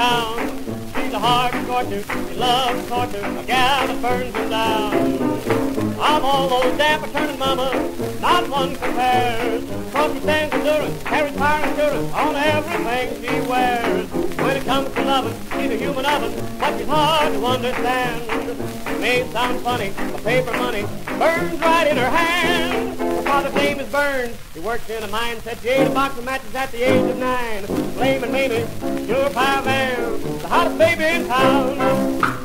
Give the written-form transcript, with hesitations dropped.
town. She's a hard scorcher, she loves torture, a gal that burns him down. I'm all those damper turning mamas, not one compares. Cause she stands endurance, carries fire and endurance on everything she wears. When it comes to loving, she's a human oven, but she's hard to understand. It may sound funny, but paper money burns right in her hand. Her father's name is Burns. He works in a mine, set she ate a box of matches at the age of 9. Flamin Mamie, sure pie man, the hottest baby in town.